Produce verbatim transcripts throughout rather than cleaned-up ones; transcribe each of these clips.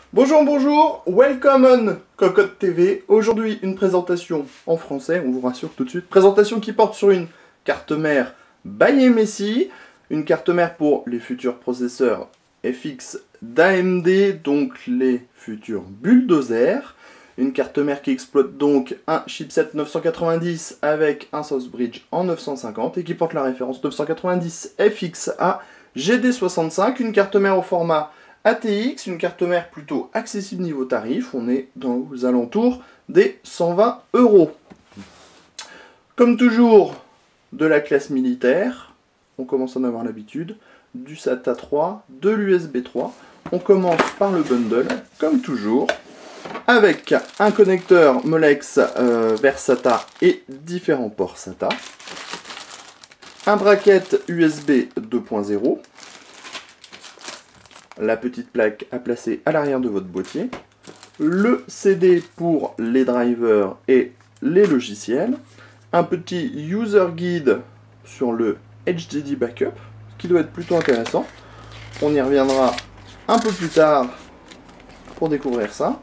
Bonjour, bonjour, welcome on Cocotte T V. Aujourd'hui, une présentation en français, on vous rassure tout de suite. Présentation qui porte sur une carte mère by M S I, une carte mère pour les futurs processeurs F X d'A M D, donc les futurs bulldozers. Une carte mère qui exploite donc un chipset neuf cent quatre-vingt-dix avec un Southbridge en neuf cent cinquante et qui porte la référence neuf cent quatre-vingt-dix F X A G D soixante-cinq. Une carte mère au format A T X, une carte mère plutôt accessible niveau tarif, on est dans aux alentours des cent vingt euros. Comme toujours, de la classe militaire, on commence à en avoir l'habitude, du SATA trois, de l'U S B trois. On commence par le bundle, comme toujours, avec un connecteur Molex euh, vers SATA et différents ports SATA, un bracket U S B deux point zéro, la petite plaque à placer à l'arrière de votre boîtier, le C D pour les drivers et les logiciels, un petit user guide sur le H D D Backup, qui doit être plutôt intéressant. On y reviendra un peu plus tard pour découvrir ça.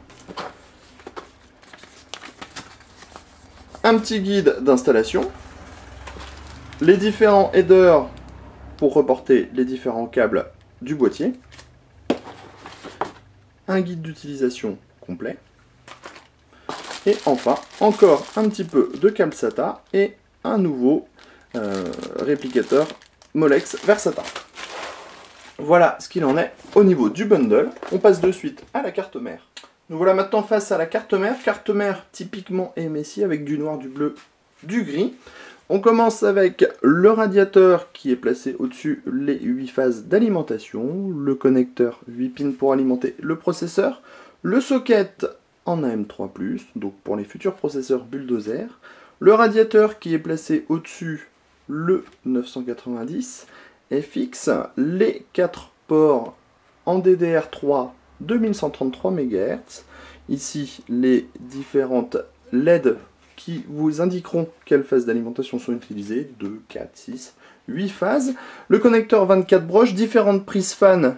Un petit guide d'installation, les différents headers pour reporter les différents câbles du boîtier, un guide d'utilisation complet, et enfin encore un petit peu de câble SATA et un nouveau euh, réplicateur Molex vers SATA. Voilà ce qu'il en est au niveau du bundle. On passe de suite à la carte mère. Nous voilà maintenant face à la carte mère, carte mère typiquement M S I avec du noir, du bleu, du gris. On commence avec le radiateur qui est placé au-dessus les huit phases d'alimentation, le connecteur huit pins pour alimenter le processeur, le socket en A M trois plus, donc pour les futurs processeurs bulldozer, le radiateur qui est placé au-dessus le neuf cent quatre-vingt-dix F X, les quatre ports en D D R trois deux mille cent trente-trois mégahertz, ici les différentes L E D qui vous indiqueront quelles phases d'alimentation sont utilisées, deux, quatre, six, huit phases, le connecteur vingt-quatre broches, différentes prises fan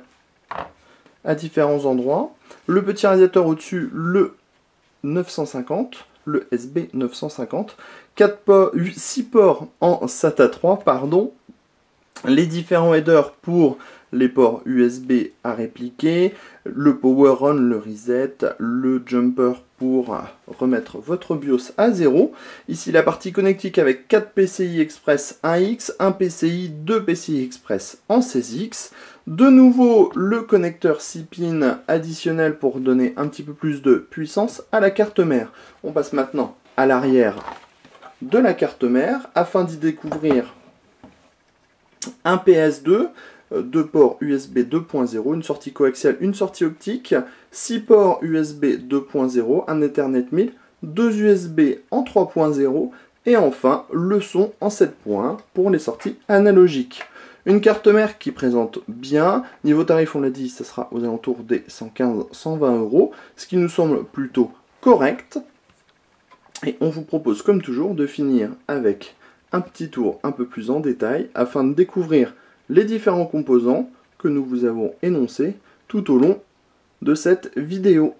à différents endroits, le petit radiateur au-dessus, le neuf cent cinquante, le S B neuf cent cinquante, quatre ports, six ports en SATA trois, pardon, les différents headers pour les ports U S B à répliquer, le power on, le reset, le jumper pour remettre votre BIOS à zéro. Ici la partie connectique avec quatre P C I Express un X, un P C I, deux P C I Express en seize X. De nouveau le connecteur six pins additionnel pour donner un petit peu plus de puissance à la carte mère. On passe maintenant à l'arrière de la carte mère afin d'y découvrir un P S deux, deux ports U S B deux point zéro, une sortie coaxiale, une sortie optique, six ports U S B deux point zéro, un Ethernet mille, deux U S B en trois point zéro et enfin le son en sept points pour les sorties analogiques. Une carte mère qui présente bien, niveau tarif on l'a dit, ça sera aux alentours des cent quinze à cent vingt euros, ce qui nous semble plutôt correct. Et on vous propose comme toujours de finir avec un petit tour un peu plus en détail afin de découvrir les différents composants que nous vous avons énoncés tout au long de cette vidéo.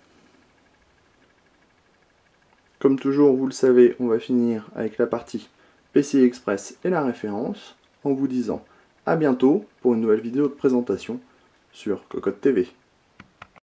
Comme toujours, vous le savez, on va finir avec la partie P C I Express et la référence en vous disant à bientôt pour une nouvelle vidéo de présentation sur Cocotte T V.